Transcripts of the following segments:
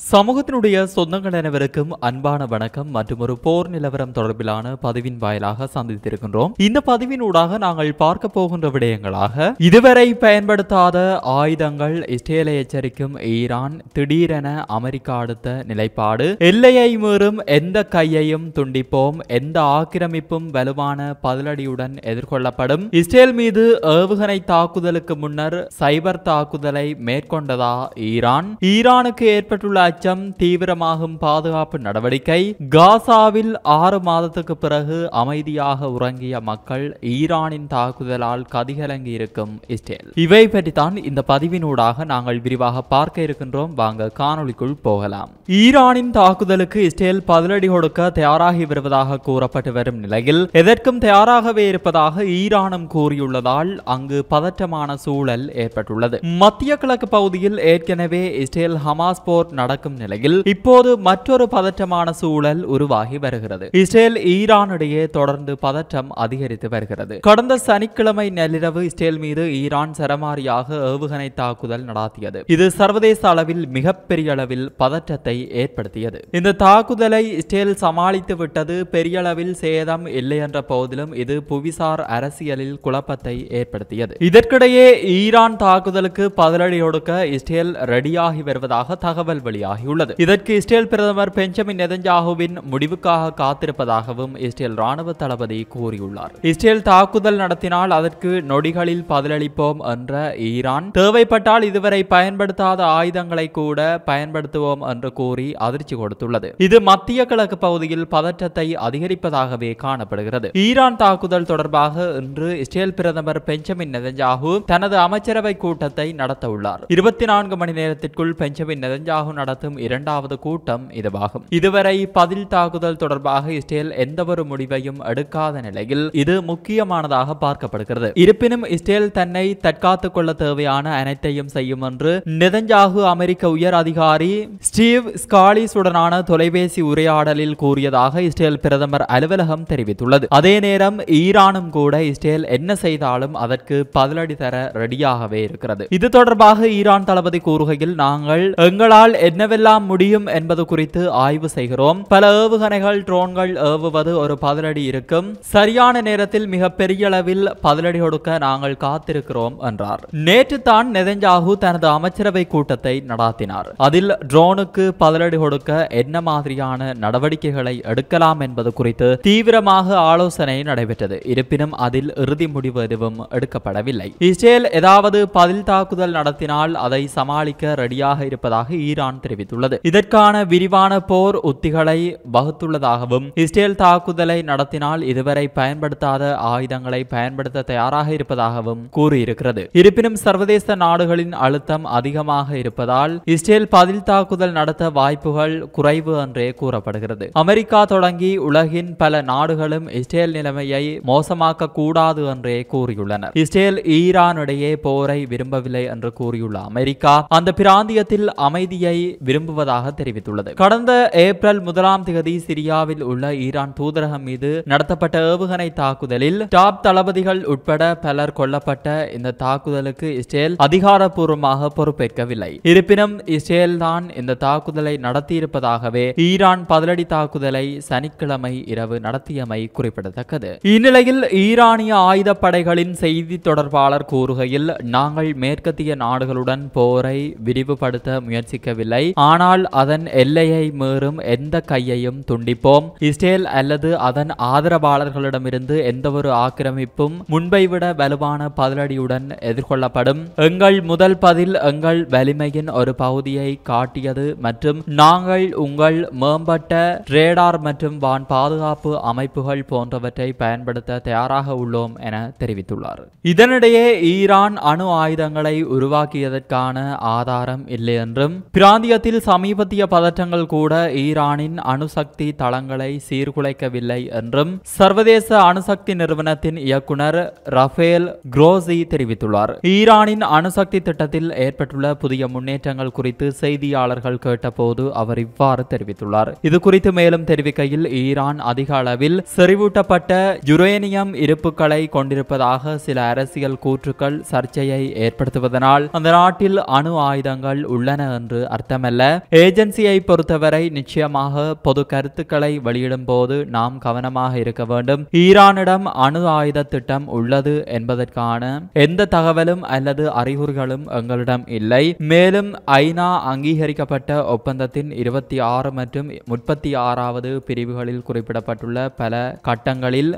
சமூகத்தினுடைய சொந்தங்கள் அனைவருக்கும் அன்பான வணக்கம் மற்றும் ஒரு போர் நிலவரம் தொடர்பிலான பதிவின் வாயிலாக சந்தித்திருக்கின்றோம். இந்த பதிவினூடாக நாங்கள் பார்க்க போகின்ற விடயங்களாக இதுவரை பயன்படுத்தாத ஆயுதங்கள் இஸ்ரேலை எச்சரிக்கும் ஈரான், திடீரென அமெரிக்கா அடுத்த நிலைப்பாடு, எல்லையை மீறும் எந்த கையையும் துண்டிப்போம், எந்த ஆக்கிரமிப்பும் வலுவான பதிலடியுடன் எதிர்கொள்ளப்படும், இஸ்ரேல் மீது ஏவுகணை தாக்குதலுக்கு முன்னர் சைபர் தாக்குதலை மேற்கொண்டதா ஈரானுக்கு ஏற்பட்டுள்ள அச்சம், தீவிரமாகும் பாதுகாப்பு நடவடிக்கை, காசாவில் 6 மாதத்துக்கு பிறகு அமைதியாக உறங்கிய மக்கள், ஈரானின் தாக்குதலால் கதிகலங்கி இருக்கும் இஸ்ரேல். இவை பற்றித்தான் இந்த பதிவினூடாக நாங்கள் விரிவாக பார்க்க இருக்கின்றோம். வாங்க காணொளிக்குள் போகலாம். ஈரானின் தாக்குதலுக்கு இஸ்ரேல் பதிலடி கொடுக்க தயாராகி வருவதாக கூறப்பட்டு வரும் நிலையில் எதற்கும் தயாராகவே இருப்பதாக ஈரானும் கூறியுள்ளதால் அங்கு பதற்றமான சூழல் ஏற்பட்டுள்ளது. மத்திய கிழக்கு பகுதியில் ஏற்கனவே இஸ்ரேல் ஹமாஸ் போர் நடக்கும் நிலையில் இப்போது மற்றொரு பதற்றமான சூழல் உருவாகி வருகிறது. இஸ்ரேல் ஈரானிடையே தொடர்ந்து பதற்றம் அதிகரித்து வருகிறது. கடந்த சனிக்கிழமை நள்ளிரவு இஸ்ரேல் மீது ஈரான் சரமாரியாக ஏவுகணை தாக்குதல் நடத்தியது. இது சர்வதேச அளவில் மிகப்பெரிய அளவில் பதற்றத்தை ஏற்படுத்தியது. இந்த தாக்குதலை இஸ்ரேல் சமாளித்து விட்டது. பெரிய அளவில் சேதம் இல்லை என்ற போதிலும் இது புவிசார் அரசியலில் குழப்பத்தை ஏற்படுத்தியது. இதற்கிடையே ஈரான் தாக்குதலுக்கு பதிலடி கொடுக்க இஸ்ரேல் ரெடியாகி வருவதாக தகவல் வெளியாகியுள்ளது. இதற்கு இஸ்ரேல் பிரதமர் பெஞ்சமின் நெதன்யாகுவின் முடிவுக்காக காத்திருப்பதாகவும் இஸ்ரேல் ராணுவ தளபதி கூறியுள்ளார். இஸ்ரேல் தாக்குதல் நடத்தினால் அதற்கு நொடிகளில் பதிலளிப்போம் என்ற ஈரான், தேவைப்பட்டால் இதுவரை பயன்படுத்தாத ஆயுதங்களை கூட பயன்படுத்துவோம் என்று கூறி அதிர்ச்சி கொடுத்துள்ளது. இது மத்திய கிழக்கு பகுதியில் பதற்றத்தை அதிகரிப்பதாகவே காணப்படுகிறது. ஈரான் தாக்குதல் தொடர்பாக இன்று இஸ்ரேல் பிரதமர் பெஞ்சமின் நெதன்யாகு தனது அமைச்சரவை கூட்டத்தை நடத்த உள்ளார். 24 மணி நேரத்திற்குள் பெஞ்சமின் நெதன்யாகு நடத்தும் இரண்டாவது கூட்டம் இதுவாகும். இதுவரை பதில் தாக்குதல் தொடர்பாக இஸ்ரேல் எந்தவொரு முடிவையும் எடுக்காத நிலையில் இது முக்கியமானதாக பார்க்கப்படுகிறது. இருப்பினும் இஸ்ரேல் தன்னை தற்காத்துக் கொள்ள தேவையான அனைத்தையும் செய்யும் என்று நெதன்யாகு அமெரிக்க உயர் அதிகாரி ஸ்டீவ் ஸ்காலிஸுடனான தொலைபேசி உரையாடலில் கூறியதாக இஸ்ரேல் பிரதமர் அலுவலகம் தெரிவித்துள்ளது. அதே நேரம் ஈரானும் கூட இஸ்ரேல் என்ன செய்தாலும் அதற்கு பதிலடி தர ரெடியாகவே இருக்கிறது. இது தொடர்பாக ஈரான் தளபதி கூறுகையில், நாங்கள் எங்களால் என்னவெல்லாம் முடியும் என்பது குறித்து ஆய்வு செய்கிறோம். பல ஏவுகணைகள், ட்ரோன்கள் ஏவுவது ஒரு பதிலடி இருக்கும். சரியான நேரத்தில் மிக பெரிய அளவில் பதிலடி கொடுக்க நாங்கள் காத்திருக்கிறோம் என்றார். நேற்று தான் நெதன்யாகு தனது அமைச்சரவை கூட்டத்தை நடாத்தினார். அதில் ட்ரோனுக்கு பதிலடி கொடுக்க என்ன மாதிரியான நடவடிக்கைகளை எடுக்கலாம் என்பது குறித்து தீவிரமாக ஆலோசனை நடைபெற்றது. இருப்பினும் அதில் இறுதி முடிவு எதுவும் எடுக்கப்படவில்லை. இஸ்ரேல் ஏதாவது பதில் தாக்குதல் நடத்தினால் அதை சமாளிக்க ரெடியாக இருப்பதாக ஈரான் தெரிவித்துள்ளது. இதற்கான விரிவான போர் உத்திகளை வகுத்துள்ளதாகவும், இஸ்ரேல் தாக்குதலை நடத்தினால் இதுவரை பயன்படுத்தாத ஆயுதங்களை பயன்படுத்த தயாராக இருப்பதாகவும் கூறியிருக்கிறது. இருப்பினும் சர்வதேச நாடுகளின் அழுத்தம் அதிகமாக இருப்பதால் இஸ்ரேல் பதில் தாக்குதல் நடத்த வாய்ப்புகள் குறைவு என்றே கூறப்படுகிறது. அமெரிக்கா தொடங்கி உலகின் பல நாடுகளும் இஸ்ரேல் நிலைமையை மோசமாக்க கூடாது என்றே கூறியுள்ளனர். இஸ்ரேல் ஈரானிடையே போரை விரும்பவில்லை என்று கூறியுள்ள அமெரிக்கா அந்த பிராந்தியத்தில் அமைதியை விரும்புவதாக தெரிவித்துள்ளது. கடந்த ஏப்ரல் 1ஆம் தேதி சிரியாவில் உள்ள ஈரான் தூதரகம் மீது நடத்தப்பட்ட ஏவுகணை தாக்குதலில் டாப் தளபதிகள் உட்பட பலர் கொல்லப்பட்ட இந்த தாக்குதலுக்கு இஸ்ரேல் அதிகாரப்பூர்வமாக பொறுப்பேற்கவில்லை. இருப்பினும் இஸ்ரேல் தான் இந்த தாக்குதலை நடத்தியிருப்பதாகவே ஈரான் பதிலடி தாக்குதலை சனிக்கிழமை இரவு நடத்தியமை குறிப்பிடத்தக்கது. இந்நிலையில் ஈரானிய ஆயுதப்படைகளின் செய்தி தொடர்பாளர் கூறுகையில், நாங்கள் மேற்கத்திய நாடுகளுடன் போரை விரிவுபடுத்த முயற்சிக்கவில்லை, ஆனால் அதன் எல்லையை மீறும் எந்த கையையும் துண்டிப்போம். இஸ்ரேல் அல்லது அதன் ஆதரவாளர்களிடமிருந்து எந்தவொரு ஆக்கிரமிப்பும் முன்பை விட வலுவான பதிலடியுடன் எதிர்கொள்ளப்படும். எங்கள் முதல் பதில் எங்கள் வலிமையின் ஒரு பகுதியை காட்டியது மற்றும் நாங்கள் உங்கள் மேம்பட்ட ரேடார் மற்றும் வான் பாதுகாப்பு அமைப்புகள் போன்றவற்றை பயன்படுத்த தயாராக உள்ளோம் என தெரிவித்துள்ளார். இதனிடையே ஈரான் அணு ஆயுதங்களை உருவாக்கியதற்கான ஆதாரம் இல்லை என்றும், பிராந்தியத்தில் சமீபத்திய பதற்றங்கள் கூட ஈரானின் அணுசக்தி தளங்களை சீர்குலைக்கவில்லை என்றும் சர்வதேச அணுசக்தி நிறுவனத்தின் இயக்குனர் ரஃபேல் குரோசி தெரிவித்துள்ளார். ஈரானின் அணுசக்தி திட்டத்தில் ஏற்பட்டுள்ள புதிய முன்னேற்றங்கள் குறித்து செய்தியாளர்கள் கேட்டபோது அவர் இவ்வாறு தெரிவித்துள்ளார். இது குறித்து மேலும் தெரிவிக்கையில், ஈரான் அதிக அளவில் செறிவூட்டப்பட்ட யுரேனியம் இருப்புகளை கொண்டிருப்பதாக சில அரசியல் கூற்றுக்கள் சர்ச்சையை ஏற்படுத்துவதனால் அந்த நாட்டில் அணு ஆயுதங்கள் உள்ளன என்று அர்த்தமல்ல. அல்ல. ஏஜென்சியை பொறுத்தவரை நிச்சயமாக பொது கருத்துக்களை வெளியிடும் போது நாம் கவனமாக இருக்க வேண்டும். ஈரானிடம் அணு ஆயுத திட்டம் உள்ளது என்பதற்கான எந்த தகவலும் அல்லது அறிகுறிகளும் எங்களிடம் இல்லை. மேலும் ஐநா அங்கீகரிக்கப்பட்ட ஒப்பந்தத்தின் 26 மற்றும் 36வது பிரிவுகளில் குறிப்பிடப்பட்டுள்ள பல கட்டங்களில்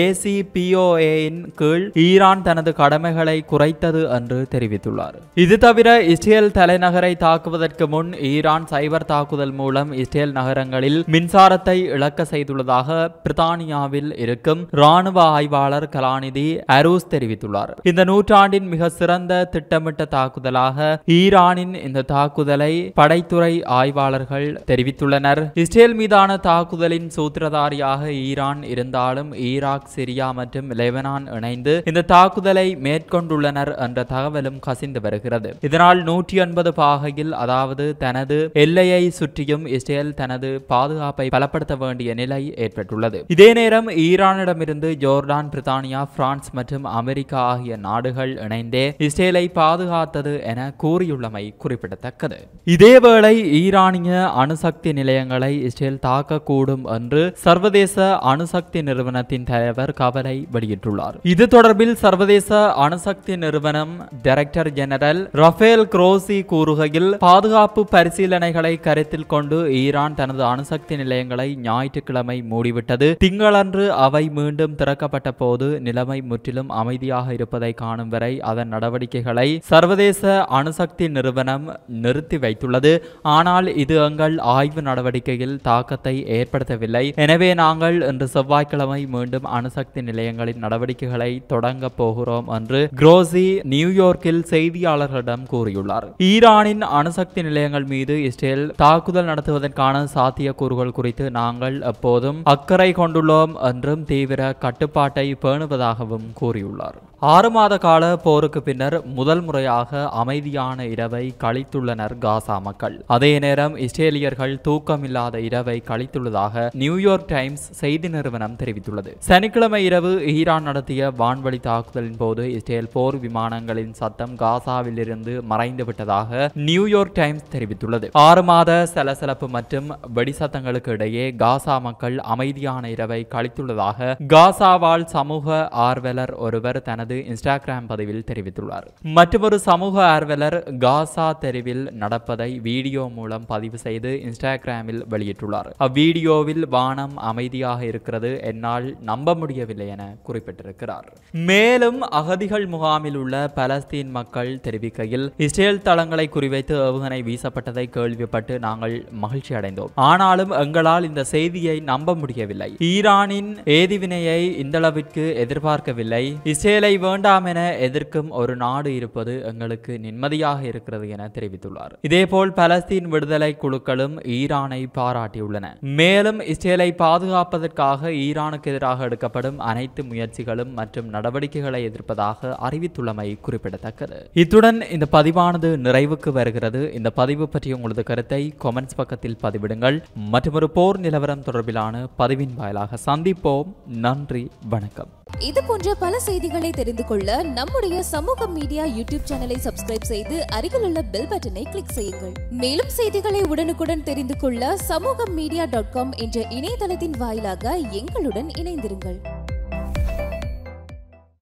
JCPOA-இன் கீழ் ஈரான் தனது கடமைகளை குறைத்தது என்று தெரிவித்துள்ளார். இது தவிர இஸ்ரேல் தலைநகரை தாக்குவதற்கு முன் ஈரான் சைபர் தாக்குதல் மூலம் இஸ்ரேல் நகரங்களில் மின்சாரத்தை இழக்க செய்துள்ளதாக பிரித்தானியாவில் இருக்கும் ராணுவ ஆய்வாளர் கலாநிதி அரூஸ் தெரிவித்துள்ளார். இந்த நூற்றாண்டின் மிக சிறந்த திட்டமிட்ட தாக்குதலாக ஈரானின் இந்த தாக்குதலை படைத்துறை ஆய்வாளர்கள் தெரிவித்துள்ளனர். இஸ்ரேல் மீதான தாக்குதலின் சூத்திரதாரியாக ஈரான் இருந்தாலும் ஈராக், சிரியா மற்றும் லெபனான் இணைந்து இந்த தாக்குதலை மேற்கொண்டுள்ளனர் என்ற தகவலும் கசிந்து வருகிறது. இதனால் 180 பாகையில், அதாவது தனது எல்லையை சுற்றியும் இஸ்ரேல் தனது பாதுகாப்பை பலப்படுத்த வேண்டிய நிலை ஏற்பட்டுள்ளது. இதே நேரம் ஈரானிடமிருந்து ஜோர்டான், பிரித்தானியா, பிரான்ஸ் மற்றும் அமெரிக்கா ஆகிய நாடுகள் இணைந்தே இஸ்ரேலை பாதுகாத்தது என கூறியுள்ளமை குறிப்பிடத்தக்கது. இதேவேளை ஈரானிய அணுசக்தி நிலையங்களை இஸ்ரேல் தாக்கக்கூடும் என்று சர்வதேச அணுசக்தி நிறுவனத்தின் தலைவர் கவலை வெளியிட்டுள்ளார். இது தொடர்பில் சர்வதேச அணுசக்தி நிறுவனம் டைரக்டர் ஜெனரல் ரஃபேல் குரோசி கூறுகையில், பாதுகாப்பு பரிசீலனைகளை கருத்தில் கொண்டு ஈரான் தனது அணுசக்தி நிலையங்களை ஞாயிற்றுக்கிழமை மூடிவிட்டது. திங்களன்று அவை மீண்டும் திறக்கப்பட்ட போது நிலைமை முற்றிலும் அமைதியாக இருப்பதை காணும் வரை அதன் நடவடிக்கைகளை சர்வதேச அணுசக்தி நிறுவனம் நிறுத்தி வைத்துள்ளது. ஆனால் இது எங்கள் ஆய்வு நடவடிக்கையில் தாக்கத்தை ஏற்படுத்தவில்லை. எனவே நாங்கள் இன்று செவ்வாய்க்கிழமை மீண்டும் அணுசக்தி நிலையங்களின் நடவடிக்கைகளை தொடங்க போகிறோம் என்று குரோசி நியூயார்க்கில் செய்தியாளர்களிடம் கூறியுள்ளார். ஈரானின் அணுசக்தி நிலையங்கள் மீது இஸ்ரேல் தாக்குதல் நடத்துவதற்கான சாத்தியக்கூறுகள் குறித்து நாங்கள் எப்போதும் அக்கறை கொண்டுள்ளோம் என்றும் தீவிர கட்டுப்பாட்டை பேணுவதாகவும் கூறியுள்ளார். 6 மாத கால போருக்கு பின்னர் முதல் முறையாக அமைதியான இரவை கழித்துள்ளனர் காசா மக்கள். அதே நேரம் இஸ்ரேலியர்கள் தூக்கமில்லாத இரவை கழித்துள்ளதாக நியூயார்க் டைம்ஸ் செய்தி நிறுவனம் தெரிவித்துள்ளது. சனிக்கிழமை இரவு ஈரான் நடத்திய வான்வழி தாக்குதலின் போது இஸ்ரேல் போர் விமானங்களின் சத்தம் காசாவில் இருந்து மறைந்துவிட்டதாக நியூயார்க் டைம்ஸ் தெரிவித்துள்ளது. 6 மாத சலசலப்பு மற்றும் வெடிசத்தங்களுக்கு இடையே காசா மக்கள் அமைதியான இரவை கழித்துள்ளதாக காசாவால் சமூக ஆர்வலர் ஒருவர் தனது இன்ஸ்டாகிராம் பதிவில் தெரிவித்துள்ளார். மற்றொரு சமூக ஆர்வலர் காசா தெருவில் நடப்பதை வீடியோ மூலம் பதிவு செய்து இன்ஸ்டாகிராமில் வெளியிட்டுள்ளார். அவ்வீடியோவில் வானம் அமைதியாக இருக்கிறது, என்னால் நம்ப முடியவில்லை என குறிப்பிட்டிருக்கிறார். மேலும் அகதிகள் முகாமில் உள்ள பலஸ்தீன் மக்கள் தெரிவிக்கையில், இஸ்ரேல் தளங்களை குறிவைத்து ஏவுகணை வீசப்பட்டதை கேள்விப்பட்டு நாங்கள் மகிழ்ச்சி அடைந்தோம். ஆனாலும் எங்களால் இந்த செய்தியை நம்ப முடியவில்லை. ஈரானின் ஏதிவினையை இந்தளவிற்கு எதிர்பார்க்கவில்லை. இஸ்ரேலை வேண்டாம் என எதிர்க்கும் ஒரு நாடு இருப்பது எங்களுக்கு நிம்மதியாக இருக்கிறது என தெரிவித்துள்ளார். இதேபோல் பலஸ்தீன் விடுதலை குழுக்களும் ஈரானை பாராட்டியுள்ளன. மேலும் இஸ்ரேலை பாதுகாப்பதற்காக ஈரானுக்கு எதிராக எடுக்கப்படும் அனைத்து முயற்சிகளும் மற்றும் நடவடிக்கைகளை எதிர்ப்பதாக அறிவித்துள்ளமை குறிப்பிடத்தக்கது. இத்துடன் இந்த பதிவானது நிறைவுக்கு வருகிறது. இந்த பதிவு பற்றி உங்களது கருத்தை கமெண்ட்ஸ் பக்கத்தில் பதிவிடுங்கள். மற்றொரு போர் நிலவரம் தொடர்பிலான பதிவின் வாயிலாக சந்திப்போம். நன்றி, வணக்கம். இது போன்ற பல செய்திகளை தெரிந்து கொள்ள நம்முடைய சமூக மீடியா யூடியூப் சேனலை சப்ஸ்கிரைப் செய்து அருகிலுள்ள பெல் பட்டனை கிளிக் செய்யுங்கள். மேலும் செய்திகளை உடனுக்குடன் தெரிந்து கொள்ள சமூகமீடியா.com என்ற இணையதளத்தின் வாயிலாக எங்களுடன் இணைந்திருங்கள்.